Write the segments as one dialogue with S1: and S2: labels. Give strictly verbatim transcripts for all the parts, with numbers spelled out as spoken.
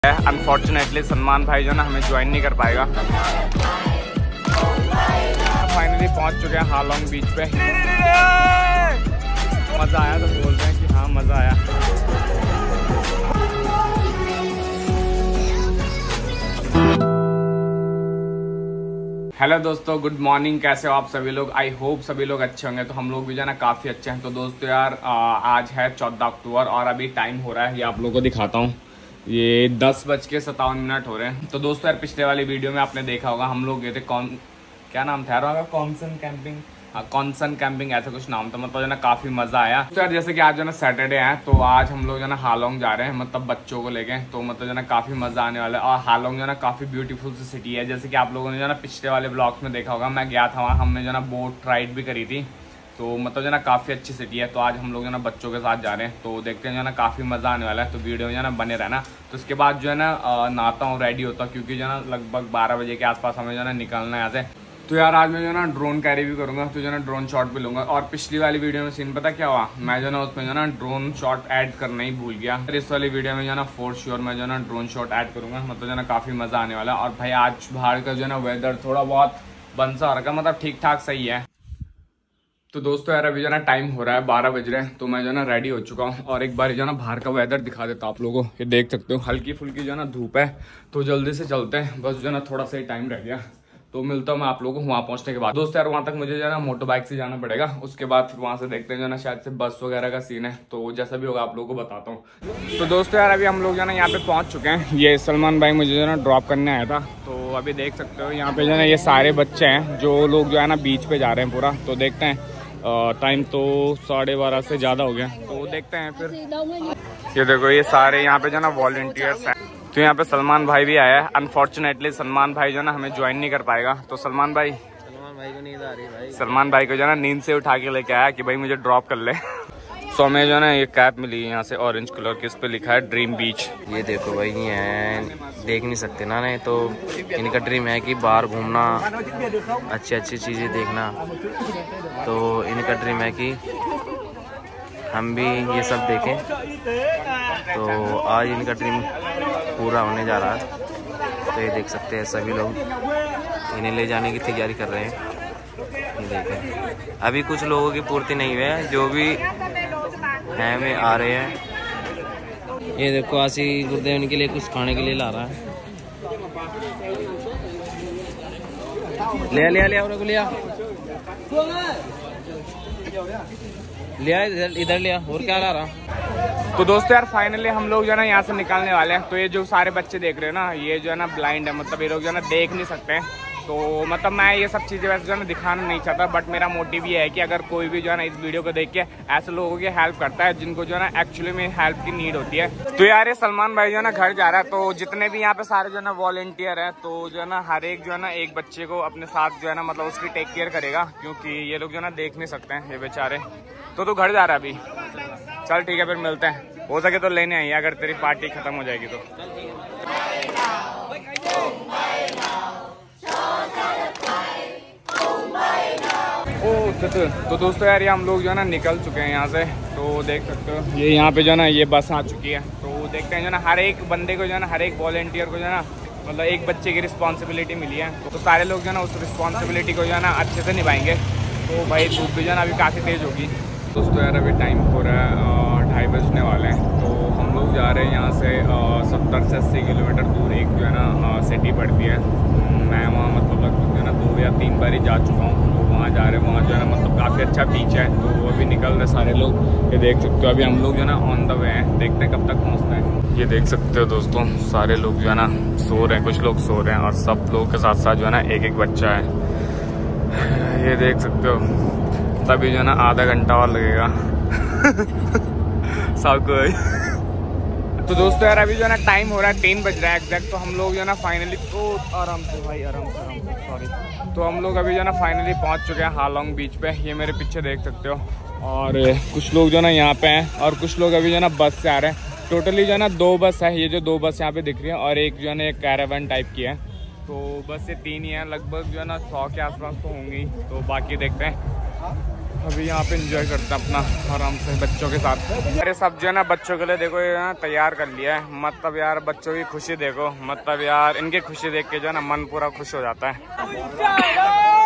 S1: Unfortunately Salman भाई जो ना हमें ज्वाइन नहीं कर पाएगा। फाइनली पहुंच चुके हैं हालोंग बीच पे। मज़ा आया तो बोल रहे हैं कि हाँ मज़ा आया। हेलो दोस्तों, गुड मॉर्निंग। कैसे हो आप सभी लोग? आई होप सभी लोग अच्छे होंगे। तो हम लोग भी जो है ना काफ़ी अच्छे हैं। तो दोस्तों यार आ, आज है चौदह अक्टूबर और अभी टाइम हो रहा है, ये आप लोगों को दिखाता हूँ, ये दस बज के सत्तावन मिनट हो रहे हैं। तो दोस्तों यार पिछले वाली वीडियो में आपने देखा होगा हम लोग गए थे कौन क्या नाम था यार, कॉन्सन कैंपिंग, हाँ कॉन्सन कैंपिंग ऐसा कुछ नाम था। मतलब जो ना काफ़ी मज़ा आया। तो यार जैसे कि आज जो ना सैटरडे है तो आज हम लोग जो ना हालोंग जा रहे हैं, मतलब बच्चों को लेके। तो मतलब जो ना काफ़ी मज़ा आने वाला है। और हालोंग जो ना काफ़ी ब्यूटीफुल सी सिटी है। जैसे कि आप लोगों ने जो ना पिछले वाले ब्लॉग्स में देखा होगा, मैं गया था वहाँ, हमने जो ना बोट राइड भी करी थी। तो मतलब जो ना काफ़ी अच्छी सिटी है। तो आज हम लोग जो ना बच्चों के साथ जा रहे हैं, तो देखते हैं जो ना काफ़ी मज़ा आने वाला है। तो वीडियो में जो ना बने रहना। तो उसके बाद जो है ना नहाता हूँ, रेडी होता हूँ, क्योंकि जो ना लगभग बारह बजे के आसपास हमें जो ना निकलना है यहाँ से। तो यार आज मैं जो ना ड्रोन कैरी भी करूँगा, तो जो ना ड्रोन शॉट भी लूँगा। और पिछली वाली वीडियो में सीन पता क्या हुआ, मैं जो ना उसमें जो ना ड्रोन शॉट ऐड करना ही भूल गया। इस वाली वीडियो में जो ना फोर श्योर मैं जो ना ड्रोन शॉट ऐड करूँगा। मतलब जो ना काफ़ी मज़ा आने वाला है। और भाई आज बाहर का जो ना वेदर थोड़ा बहुत बंसा हो रखा, मतलब ठीक ठाक सही है। तो दोस्तों यार अभी जो ना टाइम हो रहा है, बारह बज रहे हैं। तो मैं जो ना रेडी हो चुका हूँ और एक बार जो ना बाहर का वेदर दिखा देता हूँ आप लोगों को। ये देख सकते हो हल्की फुल्की जो ना धूप है। तो जल्दी से चलते हैं, बस जो ना थोड़ा सा ही टाइम रह गया। तो मिलता हूँ मैं आप लोगों को वहाँ पहुँचने के बाद। दोस्तों यार वहाँ तक मुझे जो है ना मोटर बाइक से जाना पड़ेगा। उसके बाद फिर वहाँ से देखते हैं जो ना शायद से बस वगैरह का सीन है। तो जैसा भी होगा आप लोगों को बताता हूँ। तो दोस्तों यार अभी हम लोग जो ना यहाँ पे पहुँच चुके हैं। ये सलमान भाई मुझे जो ना ड्रॉप करने आया था। तो अभी देख सकते हो यहाँ पे जो ना ये सारे बच्चे हैं जो लोग जो है ना बीच पे जा रहे हैं पूरा। तो देखते हैं, टाइम तो साढ़े बारह से ज़्यादा हो गया। तो देखते हैं फिर। ये देखो ये सारे यहाँ पे जो ना वॉलंटियर्स हैं। तो यहाँ पे सलमान भाई भी आया है। अनफॉर्चुनेटली सलमान भाई जो ना हमें ज्वाइन नहीं कर पाएगा। तो सलमान भाई सलमान भाई को नींद आ रही भाई सलमान भाई को जो ना नींद से उठा के लेके आया कि भाई मुझे ड्रॉप कर ले। सो हमें जो ना ये कैप मिली यहाँ से ऑरेंज कलर की, इस पे लिखा है ड्रीम बीच। ये देखो भाई, ये है देख नहीं सकते ना, नहीं तो इनका ड्रीम है कि बाहर घूमना, अच्छी अच्छी चीज़ें देखना। तो इनका ड्रीम है कि हम भी ये सब देखें। तो आज इनका ड्रीम पूरा होने जा रहा है। तो ये देख सकते हैं सभी लोग इन्हें ले जाने की तैयारी कर रहे हैं। ये देखें अभी कुछ लोगों की पूर्ति नहीं हुई है, जो भी हैं वे आ रहे हैं। ये देखो आशी गुरुदेव इनके लिए कुछ खाने के लिए ला रहा है। लिया लिया लिया और लिया लिया इधर इधर लिया और क्या ला रहा। तो दोस्तों यार फाइनली हम लोग जो है ना यहाँ से निकलने वाले हैं। तो ये जो सारे बच्चे देख रहे हो ना, ये जो है ना ब्लाइंड है, मतलब ये लोग जो है ना देख नहीं सकते हैं। तो मतलब मैं ये सब चीज़ें वैसे जो है ना दिखाना नहीं चाहता, बट मेरा मोटिव ये है कि अगर कोई भी जो है ना इस वीडियो को देख के ऐसे लोगों की हेल्प करता है जिनको जो है ना एक्चुअली में हेल्प की नीड होती है। तो यार ये सलमान भाई जो है ना घर जा रहा है। तो जितने भी यहाँ पे सारे जो है ना वॉलंटियर हैं, तो जो है ना हर एक जो है ना एक बच्चे को अपने साथ जो है ना मतलब उसकी टेक केयर करेगा, क्योंकि ये लोग जो है ना देख नहीं सकते हैं ये बेचारे। तो तू घर जा रहा है अभी? चल ठीक है फिर मिलते हैं। हो सके तो लेने आइए अगर तेरी पार्टी खत्म हो जाएगी तो। ओ तो, तो दोस्तों यार ये हम लोग जो है ना निकल चुके हैं यहाँ से। तो देख सकते हो ये यहाँ पे जो है ना ये बस आ चुकी है। तो देखते हैं जो ना हर एक बंदे को जो है ना, हर एक वॉलंटियर को जो है ना मतलब एक बच्चे की रिस्पॉन्सिबिलिटी मिली है। तो सारे लोग जो है ना उस रिस्पॉन्सिबिलिटी को जो है ना अच्छे से निभाएंगे। तो भाई धूप भी जो है ना अभी काफ़ी तेज़ होगी। दोस्तों यार अभी टाइम हो रहा है ढाई बजने वाले हैं। तो हम लोग जा रहे हैं यहाँ से सत्तर से अस्सी किलोमीटर दूर एक जो है ना सिटी पड़ती है। मैं वहाँ मतलब लगभग जो है ना दो या तीन बार ही जा चुका हूँ। तो वहाँ जा रहे हैं, वहाँ जो है ना मतलब काफ़ी अच्छा बीच है। तो अभी निकल रहे सारे लोग, ये देख सकते हो। अभी हम लोग जो है ना ऑन द वे हैं, देखते हैं कब तक पहुँचते हैं। ये देख सकते हो दोस्तों सारे लोग जो है ना सो रहे हैं, कुछ लोग सो रहे हैं और सब लोग के साथ साथ जो है ना एक एक बच्चा है। ये देख सकते हो, तभी जो है ना आधा घंटा और लगेगा सबको। तो दोस्तों यार अभी जो है ना टाइम हो रहा है तीन बज रहा है एग्जैक्ट। तो हम लोग जो है ना फाइनली, तो आराम से भाई आराम से आराम से सॉरी। तो हम लोग अभी जो है ना फाइनली पहुंच चुके हैं हालोंग बीच पे। ये मेरे पीछे देख सकते हो। और कुछ लोग जो है ना यहाँ पे हैं और कुछ लोग अभी जो है ना बस से आ रहे हैं। टोटली जो है ना दो बस है, ये जो दो बस यहाँ पे दिख रही है, और एक जो है ना एक कैरावन टाइप की है। तो बस ये तीन ही है, लगभग जो है ना सौ के आसपास तो होंगी। तो बाकी देखते हैं। अभी यहाँ पे एंजॉय करते हैं अपना आराम से बच्चों के साथ। अरे सब जो है ना बच्चों के लिए देखो ये ना तैयार कर लिया है। मतलब यार बच्चों की खुशी देखो, मतलब यार इनकी खुशी देख के जो है ना मन पूरा खुश हो जाता है।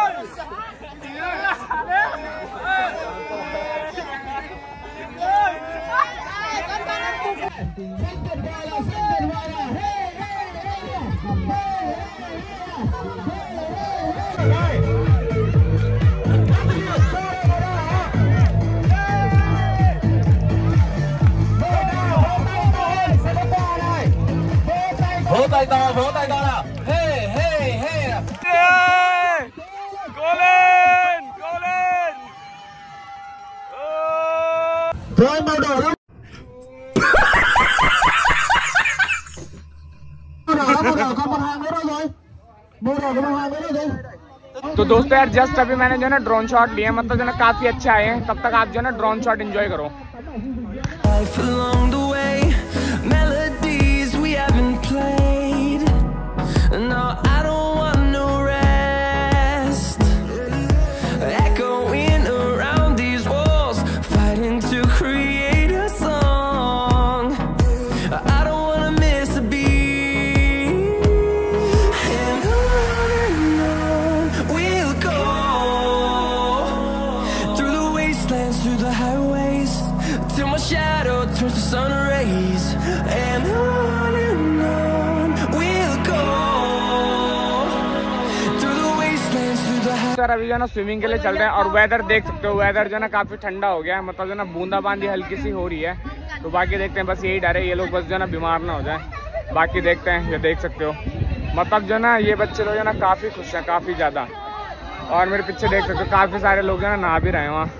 S2: बहुत आइता बहुत आइता हे हे हे
S1: गोलन गोलन तो दोस्तों यार जस्ट अभी मैंने जो है ना ड्रोन शॉट लिए, मतलब जो है ना काफी अच्छे आए हैं। तब तक आप जो है ना ड्रोन शॉट एंजॉय करो।
S3: No, I don't want no rest. Echoing around these walls, fighting to create a song. I don't wanna miss a beat. And on and on we'll go, through the wastelands, through the highways, till my shadow turns to sun rays. And on and on we'll go.
S1: Sir अभी जो है ना swimming के लिए चल रहे हैं और वेदर देख सकते हो, वेदर जो है ना काफी ठंडा हो गया है। मतलब जो है ना बूंदाबांदी हल्की सी हो रही है। तो बाकी देखते हैं, बस यही डर है ये लोग बस जो है ना बीमार ना हो जाए। बाकी देखते हैं, ये देख सकते हो मतलब जो है ना ये बच्चे लोग जो है ना काफी खुश हैं, काफी ज्यादा। और मेरे पीछे देख सकते हो काफी सारे लोग जो है ना नहा भी रहे हैं वहाँ।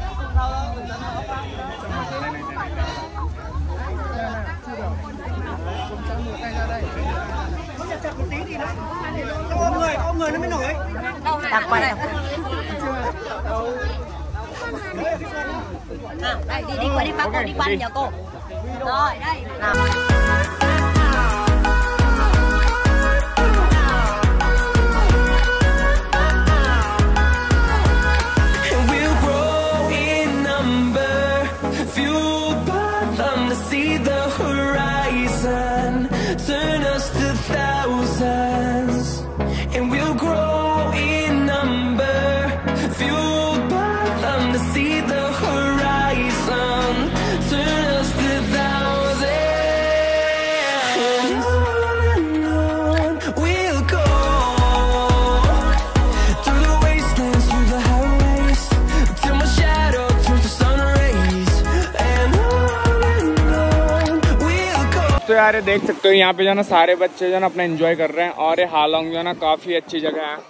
S4: Đặt quay à, đây đi đi qua đi bác cô đi quanh giờ cô rồi đây nào. तो यार ये देख सकते हो यहाँ पे जो है ना सारे बच्चे जो है ना अपना एंजॉय कर रहे हैं। और ये हालोंग जो है ना काफी अच्छी जगह है।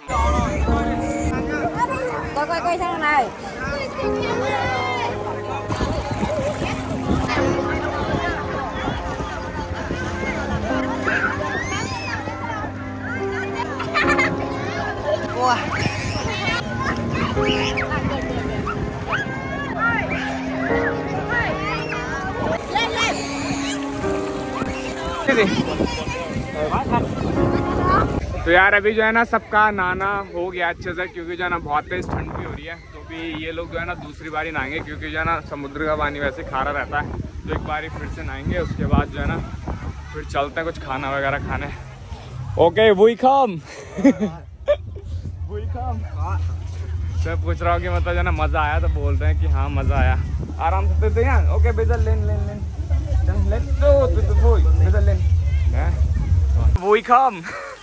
S4: तो यार अभी जो है ना सबका नहाना हो गया अच्छे से, क्योंकि जो है ना बहुत तेज ठंड भी हो रही है। तो भी ये लोग जो है ना दूसरी बारी नहाएंगे, क्योंकि जो है ना समुद्र का पानी वैसे खारा रहता है। तो एक बारी फिर से नहाएंगे, उसके बाद जो है ना फिर चलते हैं कुछ खाना वगैरह खाने। ओके वही खाम वही खाम सब पूछ रहा हूँ कि मतलब जो है ना मज़ा आया, तो बोलते हैं कि हाँ मज़ा आया। आराम से तो यहाँ ओके बेजल लेन लेन लेन लेन तो तो बेजल लेन वही खाम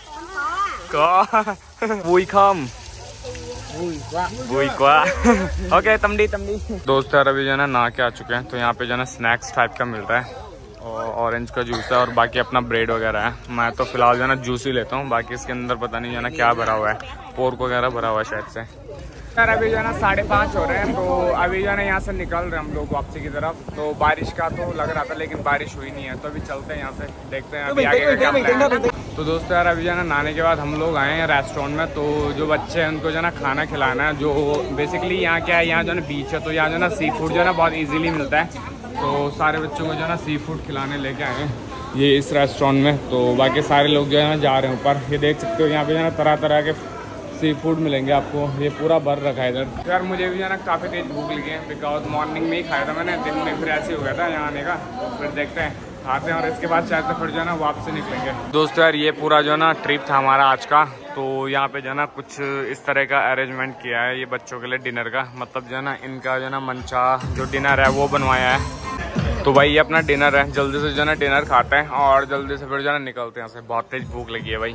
S4: वही खाम वही क्वा ओके तमडी तमडी। दोस्त यार अभी जो है ना नहा के आ चुके हैं। तो यहाँ पे जो है ना स्नैक्स टाइप का मिलता है और ऑरेंज का जूस है और बाकी अपना ब्रेड वगैरह है। मैं तो फिलहाल जो है ना जूस ही लेता हूँ, बाकी इसके अंदर पता नहीं जो है ना क्या भरा हुआ है, पोर्क वगैरह भरा हुआ है शायद से। यार अभी जो है ना साढ़े पाँच हो रहे हैं। तो अभी जो है ना यहाँ से निकल रहे हैं हम लोग वापसी की तरफ। तो बारिश का तो लग रहा था लेकिन बारिश हुई नहीं है। तो अभी चलते हैं यहाँ से, देखते हैं अभी आगे क्या प्लान है। तो दोस्तों यार अभी जो है ना नहाने के बाद हम लोग आए हैं रेस्टोरेंट में। तो जो बच्चे हैं उनको जो है ना खाना खिलाना है। जो बेसिकली यहाँ क्या है, यहाँ जो है ना बीच है, तो यहाँ जो है ना सी फूड जो है ना बहुत ईजिली मिलता है। तो सारे बच्चों को जो है ना सी फूड खिलाने लेके आए हैं ये इस रेस्टोरेंट में। तो बाकी सारे लोग जो है ना जा रहे हैं ऊपर। ये देख सकते हो यहाँ पे जो है ना तरह तरह के
S1: सी फूड मिलेंगे आपको। ये पूरा भर रखा है इधर। तो यार मुझे भी जो है ना काफ़ी तेज भूख लगी है, बिकॉज मॉर्निंग में ही खाया था मैंने, दिन में फिर ऐसे हो गया था यहाँ आने का। फिर देखते हैं खाते हैं और इसके बाद शायद फिर जो है ना वापसी निकलेंगे। दोस्तों यार ये पूरा जो है ना ट्रिप था हमारा आज का। तो यहाँ पे जो है ना कुछ इस तरह का अरेंजमेंट किया है ये बच्चों के लिए डिनर का, मतलब जो है ना इनका जो है ना मनचा जो डिनर है वो बनवाया है। तो भाई ये अपना डिनर है, जल्दी से जो है ना डिनर खाते हैं और जल्दी से फिर जो है ना निकलते हैं यहाँ से। बहुत तेज भूख लगी है भाई।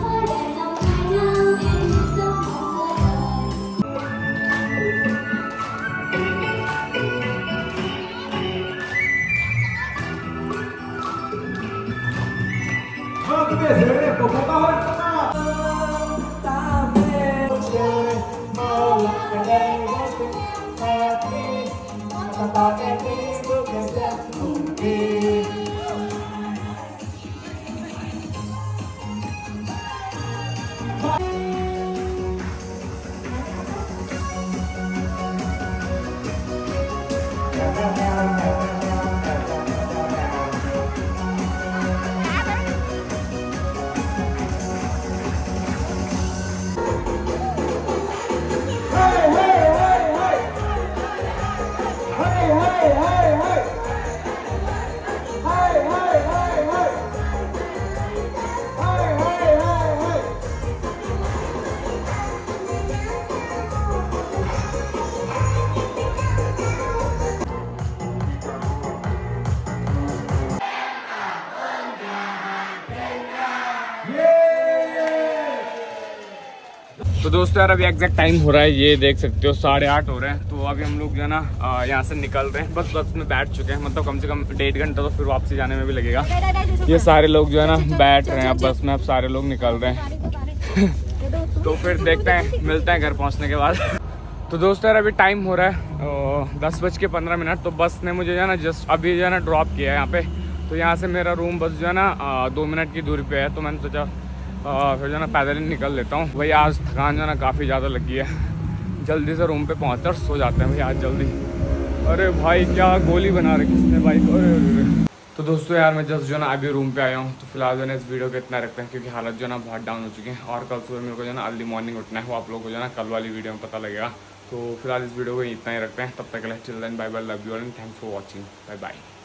S1: तो दोस्तों यार अभी एग्जैक्ट टाइम हो रहा है, ये देख सकते हो साढ़े आठ हो रहे हैं। तो अभी हम लोग जो है ना यहाँ से निकल रहे हैं, बस बस में बैठ चुके हैं, मतलब कम से कम डेढ़ घंटा तो फिर वापसी जाने में भी लगेगा। ये सारे लोग जो है ना बैठ रहे हैं अब बस में, अब सारे लोग निकल रहे हैं। तो फिर देखते हैं, मिलते हैं घर पहुँचने के बाद। तो दोस्तों यार अभी टाइम हो रहा है दस बज के पंद्रह मिनट। तो बस ने मुझे जो है ना जस्ट अभी जो है ना ड्रॉप किया है यहाँ पे। तो यहाँ से मेरा रूम बस जो है ना दो मिनट की दूरी पे है। तो मैंने सोचा फिर जो है ना पैदल ही निकल लेता हूँ भाई। आज थकान जो है ना काफ़ी ज़्यादा लगी है, जल्दी से रूम पे पहुँचते और सो जाते हैं भाई आज जल्दी। अरे भाई क्या गोली बना रखी इसने भाई। अरे अरे तो दोस्तों यार मैं जस्ट जो है ना अभी रूम पे आया हूँ। तो फिलहाल जो है इस वीडियो को इतना रखते हैं क्योंकि हालत जो है ना बहुत डाउन हो चुकी है और कल सुबह मेरे को जो है ना अर्ली मॉर्निंग उठना है। वो आप लोगों को जो है ना कल वाली वीडियो में पता लगेगा। तो फिलहाल इस वीडियो को इतना ही रखते हैं, तब तक के लिए till then bye bye, love you and thanks for watching, bye bye.